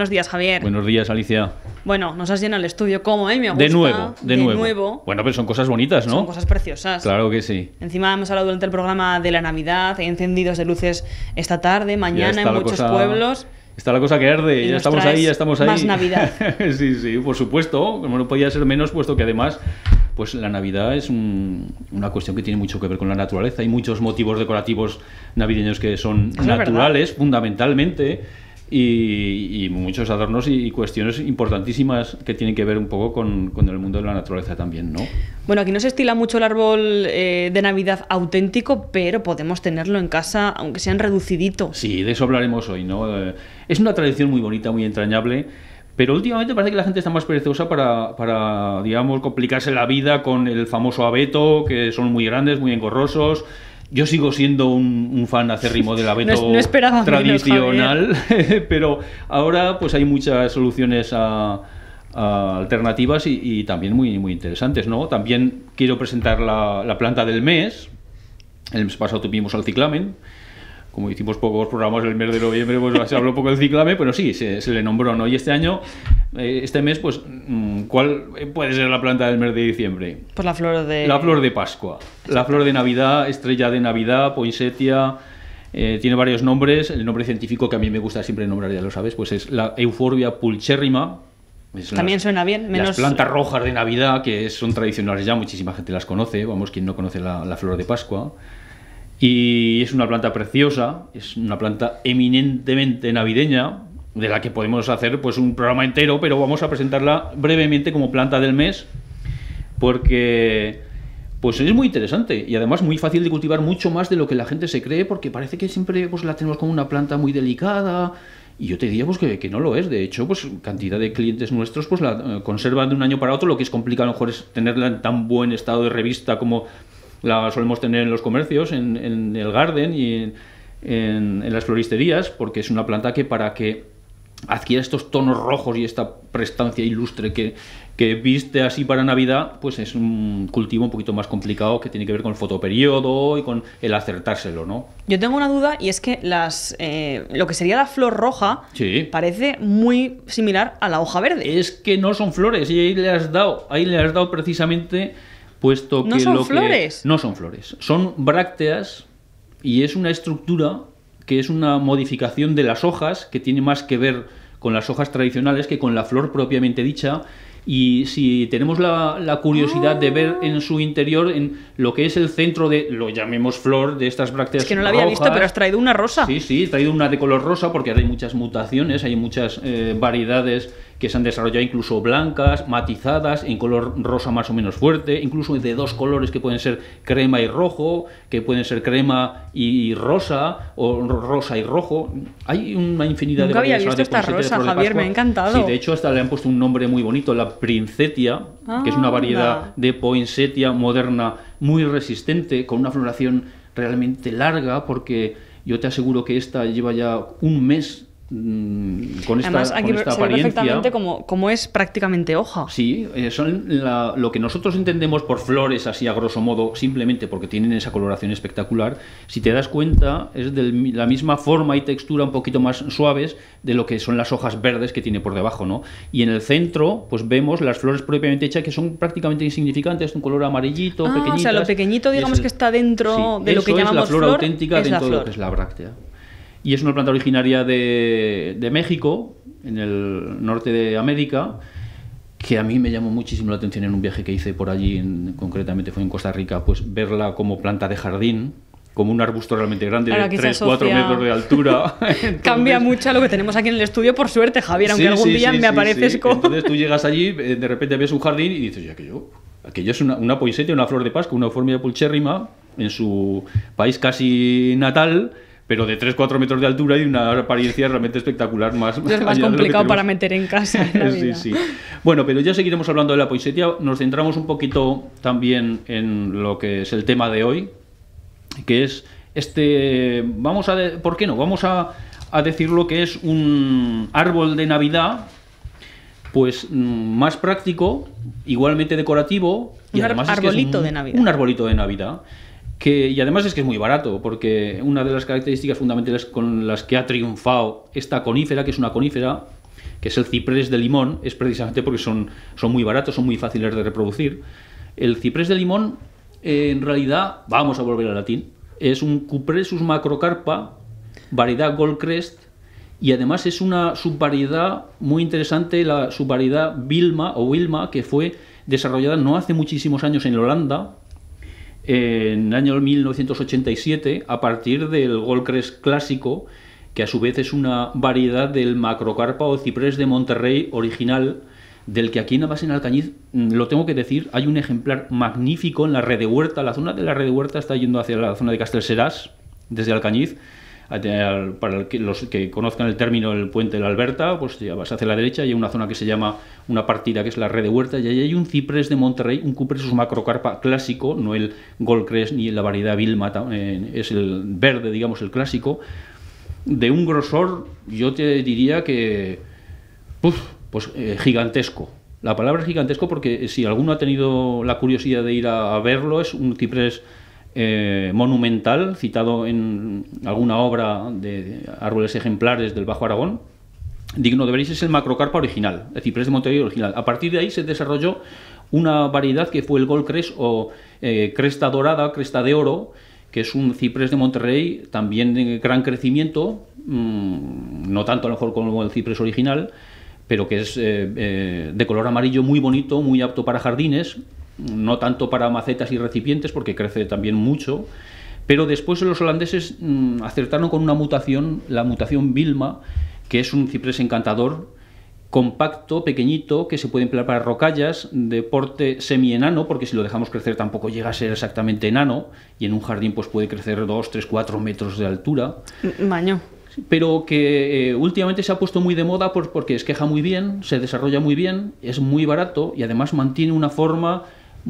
Buenos días, Javier. Buenos días, Alicia. Bueno, nos has llenado el estudio como a mí me gusta. De nuevo. Bueno, pero son cosas bonitas, ¿no? Son cosas preciosas. Claro que sí. Encima hemos hablado durante el programa de la Navidad, hay encendidos de luces esta tarde, mañana en muchos pueblos. Está la cosa que arde, ya estamos ahí. Más Navidad. Sí, por supuesto, como no podía ser menos, puesto que además, pues la Navidad es una cuestión que tiene mucho que ver con la naturaleza. Hay muchos motivos decorativos navideños que son naturales, fundamentalmente, y muchos adornos y cuestiones importantísimas que tienen que ver un poco con el mundo de la naturaleza también, ¿no? Bueno, aquí no se estila mucho el árbol de Navidad auténtico, pero podemos tenerlo en casa, aunque sean reducidito. Sí, de eso hablaremos hoy, ¿no? Es una tradición muy bonita, muy entrañable, pero últimamente parece que la gente está más perezosa para digamos, complicarse la vida con el famoso abeto, que son muy grandes, muy engorrosos. Yo sigo siendo un fan acérrimo del abeto no tradicional, pero ahora pues hay muchas soluciones alternativas y también muy interesantes, ¿no? También quiero presentar la planta del mes. El mes pasado tuvimos al ciclamen. Como hicimos pocos programas el mes de noviembre, pues se habló poco del ciclame, pero sí, se le nombró, ¿no? Y este año, este mes, pues, ¿cuál puede ser la planta del mes de diciembre? Pues la flor de... La flor de Pascua. Exacto. La flor de Navidad, estrella de Navidad, poinsettia, tiene varios nombres. El nombre científico que a mí me gusta siempre nombrar, ya lo sabes, pues es la Euphorbia pulcherrima. También suena bien, menos... Las plantas rojas de Navidad, que son tradicionales ya, muchísima gente las conoce, vamos, quien no conoce la flor de Pascua. Y es una planta preciosa, es una planta eminentemente navideña, de la que podemos hacer pues un programa entero, pero vamos a presentarla brevemente como planta del mes, porque pues es muy interesante y además muy fácil de cultivar, mucho más de lo que la gente se cree, porque parece que siempre pues la tenemos como una planta muy delicada, y yo te diría pues que no lo es. De hecho, pues cantidad de clientes nuestros pues la conservan de un año para otro. Lo que es complicado a lo mejor es tenerla en tan buen estado de revista como la solemos tener en los comercios, en el garden y en las floristerías, porque es una planta que para que adquiera estos tonos rojos y esta prestancia ilustre que viste así para Navidad, pues es un cultivo un poquito más complicado, que tiene que ver con el fotoperiodo y con el acertárselo, ¿no? Yo tengo una duda, y es que lo que sería la flor roja parece muy similar a la hoja verde. Es que no son flores, y ahí le has dado precisamente... puesto que ¿No son flores? No son flores, son brácteas, y es una estructura que es una modificación de las hojas, que tiene más que ver con las hojas tradicionales que con la flor propiamente dicha. Y si tenemos la curiosidad de ver en su interior, en lo que es el centro de, lo llamemos flor, de estas brácteas rojas... Es que no la había visto, pero has traído una rosa. Sí, he traído una de color rosa, porque ahora hay muchas mutaciones, hay muchas variedades que se han desarrollado, incluso blancas, matizadas, en color rosa más o menos fuerte, incluso de dos colores que pueden ser crema y rojo, que pueden ser crema y rosa, o rosa y rojo. Hay una infinidad de variedades. Nunca había visto esta rosa, Javier, me ha encantado. Sí, de hecho hasta le han puesto un nombre muy bonito, la Princetia, que es una variedad de poinsettia moderna muy resistente, con una floración realmente larga, porque yo te aseguro que esta lleva ya un mes con esta, además, aquí con esta se ve apariencia. perfectamente como es prácticamente hoja. Sí, son lo que nosotros entendemos por flores, así a grosso modo, simplemente porque tienen esa coloración espectacular. Si te das cuenta, es de la misma forma y textura, un poquito más suaves de lo que son las hojas verdes que tiene por debajo, ¿no? Y en el centro, pues vemos las flores propiamente hechas, que son prácticamente insignificantes, un color amarillito, pequeñitas. O sea, lo pequeñito, digamos, que está dentro de lo que llamamos flor. Es la flor auténtica dentro de lo que es la bráctea. Y es una planta originaria de México, en el norte de América, que a mí me llamó muchísimo la atención en un viaje que hice por allí, concretamente fue en Costa Rica, pues verla como planta de jardín, como un arbusto realmente grande, de 3-4 metros de altura. Entonces, cambia mucho a lo que tenemos aquí en el estudio, por suerte, Javier, aunque algún día me apareces con... Entonces tú llegas allí, de repente ves un jardín y dices, aquello es una poinsettia, una flor de Pascua, una Euphorbia pulcherrima, en su país casi natal, pero de 3-4 metros de altura y una apariencia realmente espectacular. Es más complicado para meter en casa. Sí. Bueno, pero ya seguiremos hablando de la poinsettia. Nos centramos un poquito también en lo que es el tema de hoy, que es ¿por qué no? Vamos a decir lo que es un árbol de Navidad, pues más práctico, igualmente decorativo, y además arbolito de Navidad. Un arbolito de Navidad. Y además es que es muy barato, porque una de las características fundamentales con las que ha triunfado esta conífera, que es una conífera, que es el ciprés de limón, es precisamente porque son muy baratos, son muy fáciles de reproducir. El ciprés de limón, en realidad, vamos a volver al latín, es un Cupressus macrocarpa, variedad Goldcrest, y además es una subvariedad muy interesante, la subvariedad Wilma, que fue desarrollada no hace muchísimos años en Holanda, en el año 1987, a partir del Goldcrest clásico, que a su vez es una variedad del macrocarpa o ciprés de Monterrey original, del que aquí nada más en Alcañiz, lo tengo que decir, hay un ejemplar magnífico en la Redehuerta. La zona de la Redehuerta está yendo hacia la zona de Castelseràs, desde Alcañiz. Para los que conozcan el término del puente de la Alberta, pues ya vas hacia la derecha y hay una zona que se llama, una partida que es la Redehuerta, y ahí hay un ciprés de Monterrey, un Cupressus macrocarpa clásico, no el Goldcrest ni la variedad Vilma, es el verde, digamos, el clásico, de un grosor, yo te diría que gigantesco. La palabra es gigantesco porque si alguno ha tenido la curiosidad de ir a verlo, es un ciprés monumental, citado en alguna obra de árboles ejemplares del Bajo Aragón. Digno de veréis, es el macrocarpa original, el ciprés de Monterrey original. A partir de ahí se desarrolló una variedad que fue el Goldcrest o cresta dorada, cresta de oro, que es un ciprés de Monterrey también de gran crecimiento, no tanto a lo mejor como el ciprés original, pero que es de color amarillo muy bonito, muy apto para jardines, no tanto para macetas y recipientes porque crece también mucho, pero después los holandeses acertaron con una mutación, la mutación Vilma, que es un ciprés encantador, compacto, pequeñito, que se puede emplear para rocallas, de porte semi-enano, porque si lo dejamos crecer tampoco llega a ser exactamente enano, y en un jardín pues puede crecer 2, 3, 4 metros de altura. Baño. Pero que últimamente se ha puesto muy de moda porque esqueja muy bien, se desarrolla muy bien, es muy barato y además mantiene una forma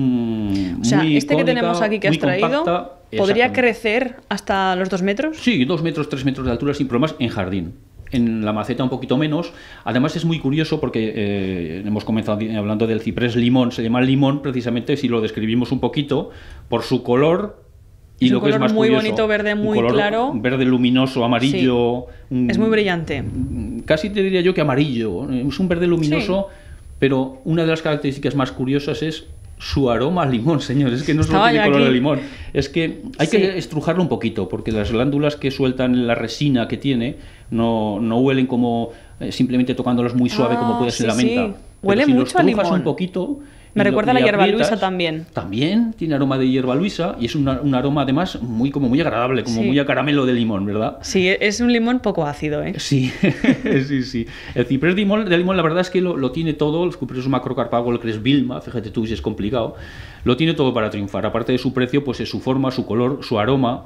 o sea, muy este cónica, que tenemos aquí que has traído, compacta. ¿podría crecer hasta los 2 metros? Sí, 2 metros, 3 metros de altura sin problemas en jardín. En la maceta un poquito menos. Además es muy curioso porque hemos comenzado hablando del ciprés limón. Se llama limón precisamente, si lo describimos un poquito, por su color. Y es lo un que color es más muy curioso, bonito, verde muy color claro. Verde luminoso, amarillo. Sí. Es muy brillante. Casi te diría yo que amarillo. Es un verde luminoso, sí. Pero una de las características más curiosas es su aroma a limón, señores. Es que no solo tiene color de limón. Es que hay que estrujarlo un poquito, porque las glándulas que sueltan la resina que tiene no huelen como simplemente tocándolos muy suave como puede ser la menta. Sí. Huele si mucho a limón. Un poquito, me recuerda a la hierba luisa también. También tiene aroma de hierba luisa y es un aroma además muy agradable, como muy a caramelo de limón, ¿verdad? Sí, es un limón poco ácido, ¿eh? Sí, sí. El ciprés de limón, la verdad es que lo tiene todo. El ciprés macrocarpa Goldcrest Vilma, fíjate tú si es complicado, lo tiene todo para triunfar. Aparte de su precio, pues es su forma, su color, su aroma.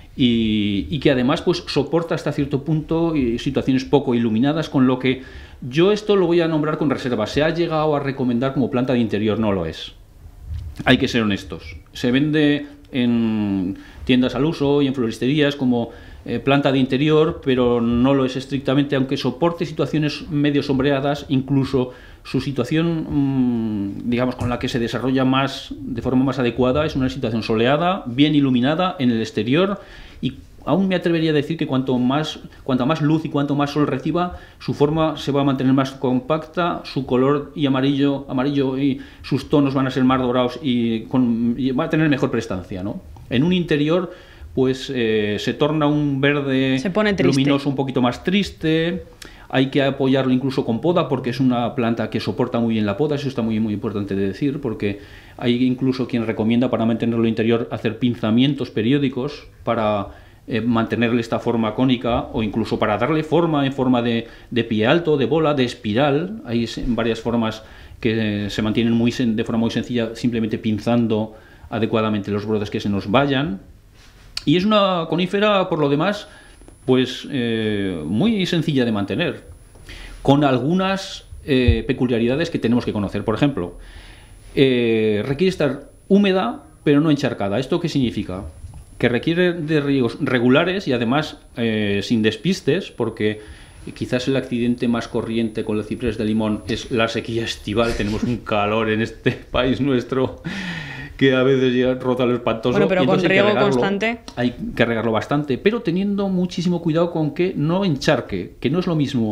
Y que además pues soporta hasta cierto punto situaciones poco iluminadas, con lo que yo esto lo voy a nombrar con reserva. Se ha llegado a recomendar como planta de interior, no lo es. Hay que ser honestos. Se vende en tiendas al uso y en floristerías como planta de interior, pero no lo es estrictamente, aunque soporte situaciones medio sombreadas, incluso su situación, digamos, con la que se desarrolla de forma más adecuada, es una situación soleada, bien iluminada en el exterior, y aún me atrevería a decir que cuanta más luz y cuanto más sol reciba, su forma se va a mantener más compacta, su color y amarillo y sus tonos van a ser más dorados y va a tener mejor prestancia, ¿no? En un interior pues se torna un verde luminoso un poquito más triste. Hay que apoyarlo incluso con poda porque es una planta que soporta muy bien la poda. Eso está muy importante de decir, porque hay incluso quien recomienda para mantenerlo interior hacer pinzamientos periódicos para mantenerle esta forma cónica, o incluso para darle forma en forma de pie alto, de bola, de espiral. Hay varias formas que se mantienen de forma muy sencilla, simplemente pinzando adecuadamente los brotes que se nos vayan. Y es una conífera, por lo demás, pues muy sencilla de mantener, con algunas peculiaridades que tenemos que conocer. Por ejemplo, requiere estar húmeda pero no encharcada. ¿Esto qué significa? Que requiere de riegos regulares y además sin despistes, porque quizás el accidente más corriente con el ciprés de limón es la sequía estival. Tenemos un calor en este país nuestro que a veces ya rota lo espantoso. Bueno, pero con riego constante. Hay que regarlo bastante, pero teniendo muchísimo cuidado con que no encharque, que no es lo mismo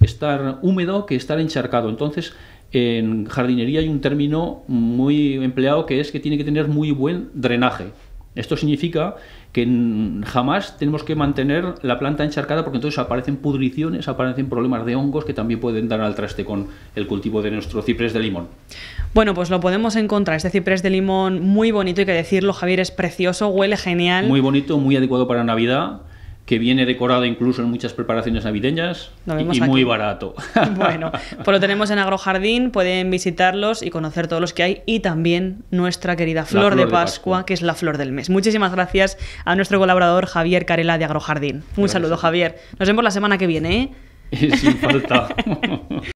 estar húmedo que estar encharcado. Entonces, en jardinería hay un término muy empleado que es que tiene que tener muy buen drenaje. Esto significa que jamás tenemos que mantener la planta encharcada porque entonces aparecen pudriciones, aparecen problemas de hongos que también pueden dar al traste con el cultivo de nuestro ciprés de limón. Bueno, pues lo podemos encontrar, este ciprés de limón muy bonito, hay que decirlo, Javier, es precioso, huele genial. Muy bonito, muy adecuado para Navidad, que viene decorado incluso en muchas preparaciones navideñas y muy barato. Bueno, pues lo tenemos en Agrojardín, pueden visitarlos y conocer todos los que hay y también nuestra querida flor de Pascua, que es la flor del mes. Muchísimas gracias a nuestro colaborador Javier Carela de Agrojardín. Un saludo, Javier. Nos vemos la semana que viene, ¿eh? Sin falta.